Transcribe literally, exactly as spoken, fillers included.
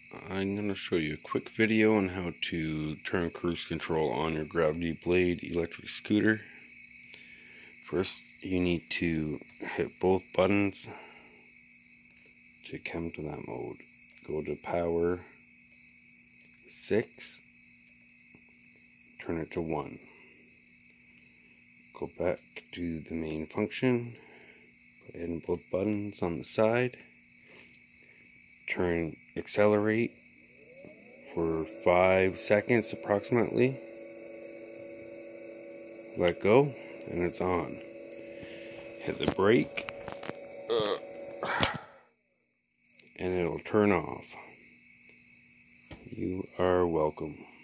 I'm going to show you a quick video on how to turn cruise control on your Gravity Blade electric scooter. First, you need to hit both buttons to come to that mode. Go to power six, turn it to one. Go back to the main function, put in both buttons on the side, turn accelerate for five seconds approximately, let go, and it's on. Hit the brake, uh, and it'll turn off. You are welcome.